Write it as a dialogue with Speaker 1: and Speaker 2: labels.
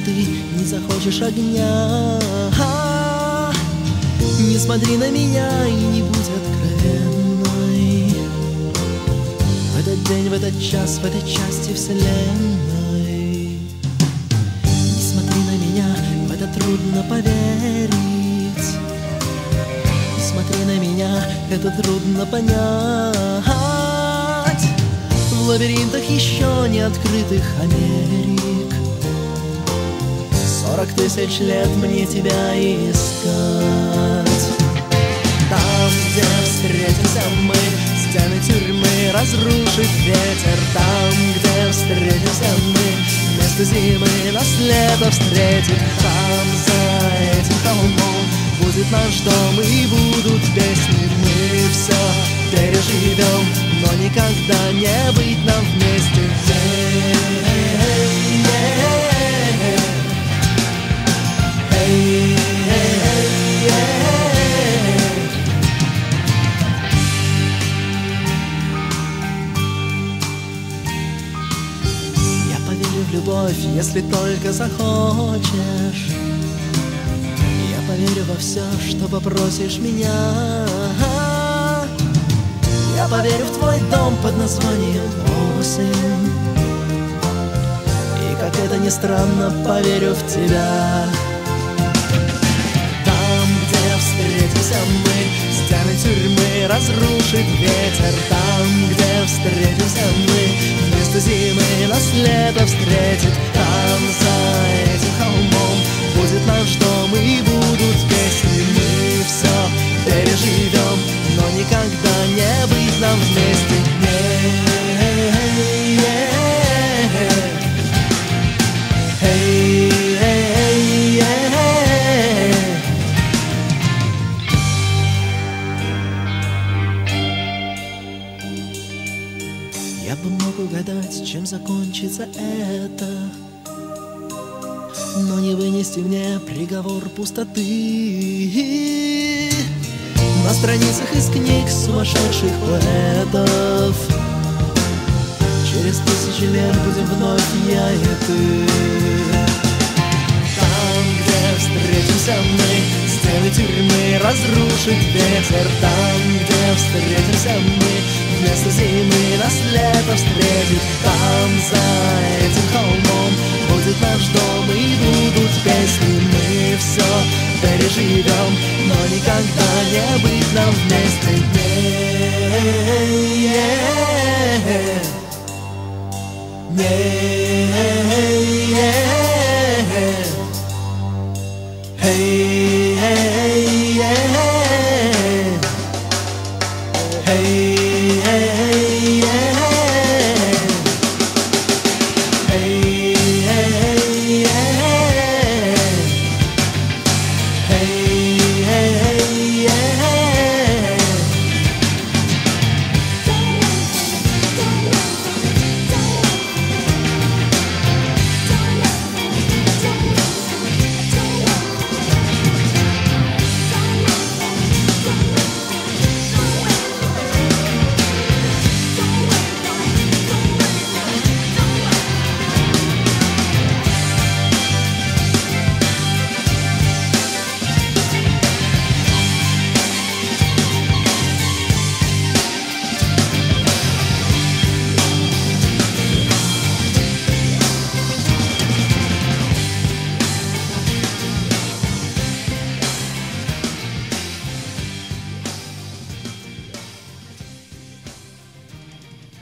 Speaker 1: ты не захочешь огня. Не смотри на меня и не будь откровенной в этот день, в этот час, в этой части вселенной. Не смотри на меня, в это трудно поверить. Не смотри на меня, это трудно понять. В лабиринтах еще не открытых Америк 40 тысяч лет мне тебя искать. Там, где встретимся мы, стены тюрьмы разрушит ветер. Там, где встретимся мы, вместо зимы нас лето встретит. Там, за этим холмом, будет наш дом и будут песни. Мы все переживем, но никогда не быть нам вместе. Я поверю в любовь, если только захочешь. Я поверю во все, что попросишь меня. Я поверю в твой дом под названием осень. И как это ни странно, поверю в тебя. Там, где встретимся мы, стены тюрьмы разрушит ветер. Там, где встретимся мы, вместо зимы нас лето встретит. Там, за этим холмом, будет наш дом и будут песни. Мы все переживем, но никогда не быть нам вместе. Я бы мог угадать, чем закончится это, но не вынести мне приговор пустоты. На страницах из книг сумасшедших поэтов через тысячи лет будем вновь я и ты. Там, где встретимся мы, стены тюрьмы разрушит ветер. Там, где встретимся мы, вместо зимы нас лето встретит. Там, за этим холмом, будет наш дом и будут песни. Мы все переживем, но никогда не быть нам вместе. Hey